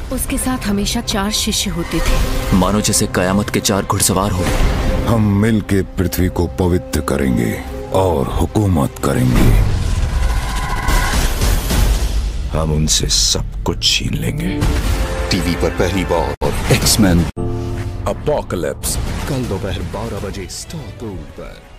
उसके साथ हमेशा 4 शिष्य होते थे, मानो जैसे कयामत के 4 घुड़सवार हो। हम मिल के पृथ्वी को पवित्र करेंगे और हुकूमत करेंगे। हम उनसे सब कुछ छीन लेंगे। टीवी पर पहली बार एक्समैन अपोकलिप्स कल दोपहर 12 बजे स्टार गोल्ड पर।